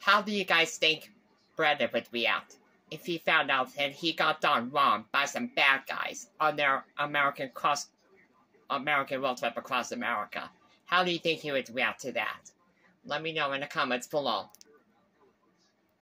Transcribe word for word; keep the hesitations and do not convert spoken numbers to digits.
How do you guys think Brendon would react if he found out that he got done wrong by some bad guys on their American cross American road trip across America? How do you think he would react to that? Let me know in the comments below.